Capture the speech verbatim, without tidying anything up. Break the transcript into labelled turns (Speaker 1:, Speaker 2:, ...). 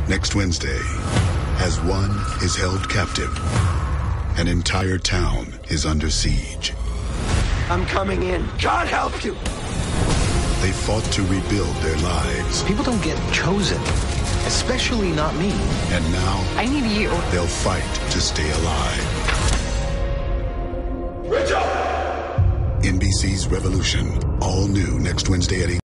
Speaker 1: Next Wednesday, as one is held captive, an entire town is under siege.
Speaker 2: I'm coming in. God help you!
Speaker 1: They fought to rebuild their lives.
Speaker 3: People don't get chosen, especially not me.
Speaker 1: And now,
Speaker 4: I need you.
Speaker 1: They'll fight to stay alive.
Speaker 2: Richard!
Speaker 1: N B C's Revolution, all new next Wednesday at eight.